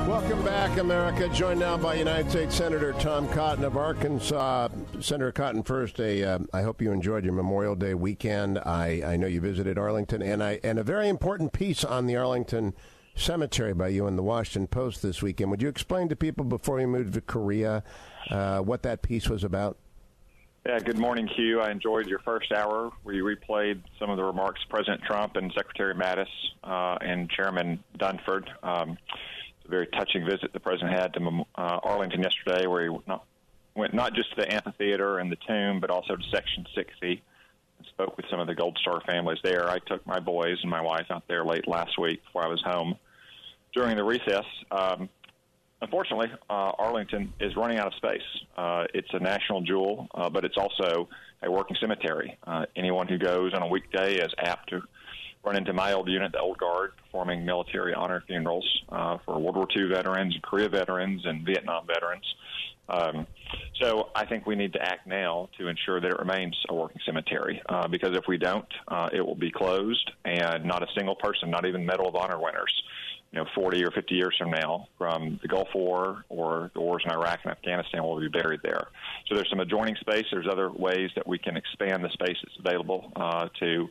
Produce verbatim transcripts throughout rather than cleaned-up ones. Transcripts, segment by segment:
Welcome back, America. Joined now by United States Senator Tom Cotton of Arkansas. Senator Cotton, first, a, uh, I hope you enjoyed your Memorial Day weekend. I, I know you visited Arlington, and I and a very important piece on the Arlington Cemetery by you in the Washington Post this weekend. Would you explain to people before we moved to Korea uh, what that piece was about? Yeah, good morning, Hugh. I enjoyed your first hour. We replayed some of the remarks of President Trump and Secretary Mattis uh, and Chairman Dunford. Um, it's a very touching visit the President had to uh, Arlington yesterday, where he not, went not just to the amphitheater and the tomb, but also to Section sixty and spoke with some of the Gold Star families there. I took my boys and my wife out there late last week before I was home during the recess. Um, Unfortunately, uh, Arlington is running out of space. Uh, it's a national jewel, uh, but it's also a working cemetery. Uh, anyone who goes on a weekday is apt to run into my old unit, the Old Guard, performing military honor funerals uh, for World War Two veterans, Korea veterans, and Vietnam veterans. Um, so I think we need to act now to ensure that it remains a working cemetery, uh, because if we don't, uh, it will be closed, and not a single person, not even Medal of Honor winners, you know, forty or fifty years from now, from the Gulf War or the wars in Iraq and Afghanistan, will be buried there. So there's some adjoining space. There's other ways that we can expand the space that's available uh, to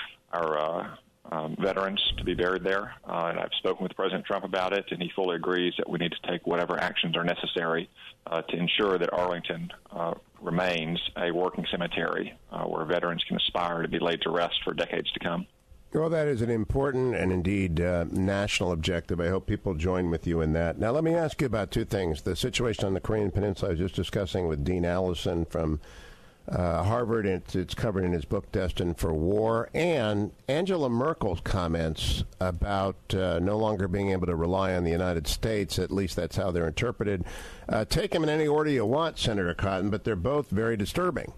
our uh, um, veterans to be buried there. Uh, and I've spoken with President Trump about it, and he fully agrees that we need to take whatever actions are necessary uh, to ensure that Arlington uh, remains a working cemetery uh, where veterans can aspire to be laid to rest for decades to come. Well, that is an important and indeed uh, national objective. I hope people join with you in that. Now, let me ask you about two things. The situation on the Korean Peninsula I was just discussing with Dean Allison from uh, Harvard. It's, it's covered in his book, Destined for War, and Angela Merkel's comments about uh, no longer being able to rely on the United States. At least that's how they're interpreted. Uh, take them in any order you want, Senator Cotton, but they're both very disturbing.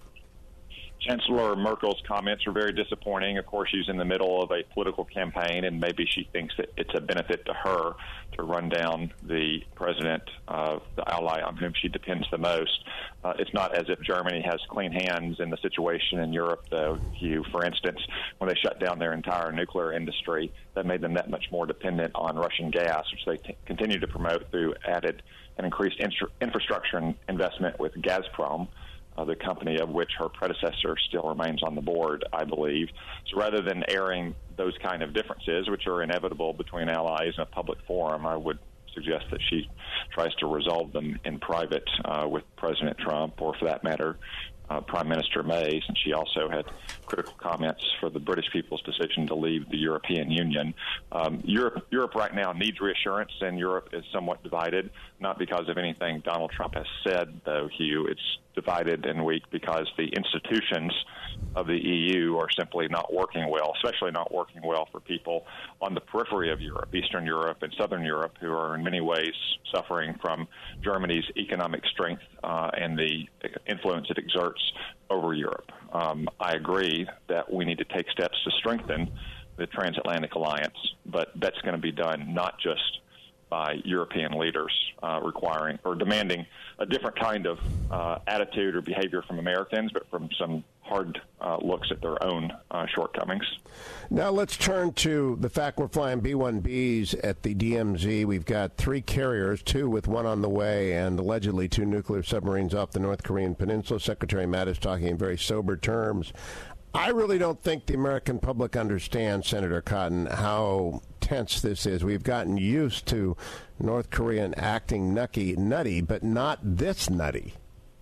Chancellor Merkel's comments are very disappointing. Of course, she's in the middle of a political campaign, and maybe she thinks that it's a benefit to her to run down the president of the ally on whom she depends the most. Uh, it's not as if Germany has clean hands in the situation in Europe, though, Hugh. For instance, when they shut down their entire nuclear industry, that made them that much more dependent on Russian gas, which they t- continue to promote through added and increased instru- infrastructure investment with Gazprom, Uh, the company of which her predecessor still remains on the board, I believe. So rather than airing those kind of differences, which are inevitable between allies in a public forum, I would suggest that she tries to resolve them in private uh, with President Trump, or for that matter, uh, Prime Minister May, since she also had critical comments for the British people's decision to leave the European Union. Um, Europe, Europe right now needs reassurance, and Europe is somewhat divided, not because of anything Donald Trump has said, though, Hugh. It's divided and weak because the institutions of the E U are simply not working well, especially not working well for people on the periphery of Europe, Eastern Europe and Southern Europe, who are in many ways suffering from Germany's economic strength uh, and the influence it exerts over Europe. Um, I agree that we need to take steps to strengthen the transatlantic alliance, but that's going to be done not just by European leaders uh, requiring or demanding a different kind of uh, attitude or behavior from Americans, but from some hard uh, looks at their own uh, shortcomings. Now let's turn to the fact we're flying B one Bs at the D M Z. We've got three carriers, two with one on the way, and allegedly two nuclear submarines off the North Korean peninsula. Secretary Mattis talking in very sober terms. I really don't think the American public understands, Senator Cotton, how tense this is. We've gotten used to North Korea acting nutty, nutty, but not this nutty.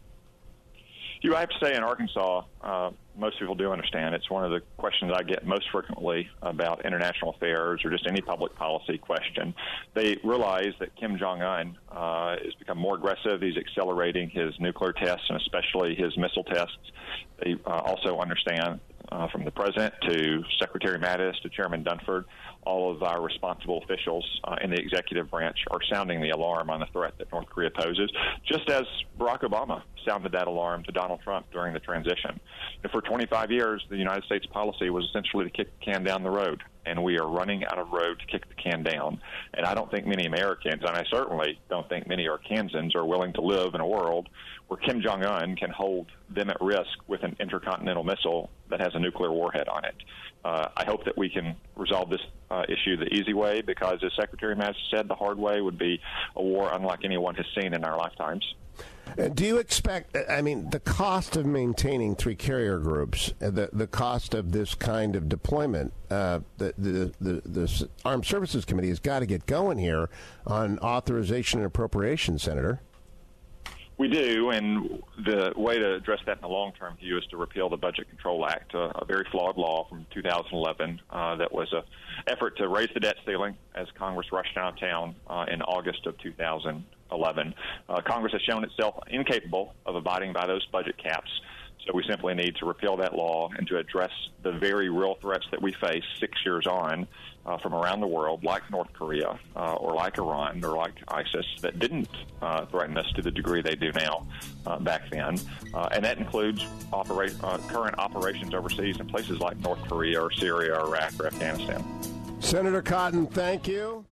You, I have to say, in Arkansas, uh, most people do understand. It's one of the questions I get most frequently about international affairs or just any public policy question. They realize that Kim Jong-un uh, has become more aggressive. He's accelerating his nuclear tests and especially his missile tests. They uh, also understand uh, from the president to Secretary Mattis to Chairman Dunford, all of our responsible officials uh, in the executive branch are sounding the alarm on the threat that North Korea poses, just as Barack Obama sounded that alarm to Donald Trump during the transition. And for twenty-five years, the United States policy was essentially to kick the can down the road and we are running out of road to kick the can down. And I don't think many Americans, and I certainly don't think many Arkansans, are willing to live in a world where Kim Jong-un can hold them at risk with an intercontinental missile that has a nuclear warhead on it. Uh, I hope that we can resolve this uh, issue the easy way, because, as Secretary Mattis said, the hard way would be a war unlike anyone has seen in our lifetimes. Uh, do you expect, I mean, the cost of maintaining three carrier groups, uh, the the cost of this kind of deployment, uh, the, the, the, the Armed Services Committee has got to get going here on authorization and appropriation, Senator? We do, and the way to address that in the long-term view is to repeal the Budget Control Act, a, a very flawed law from two thousand eleven uh, that was an effort to raise the debt ceiling as Congress rushed out of town uh, in August of two thousand eleven. Uh, Congress has shown itself incapable of abiding by those budget caps, so we simply need to repeal that law and to address the very real threats that we face six years on uh, from around the world, like North Korea uh, or like Iran or like ISIS, that didn't uh, threaten us to the degree they do now uh, back then. Uh, and that includes operate, uh, current operations overseas in places like North Korea or Syria or Iraq or Afghanistan. Senator Cotton, thank you.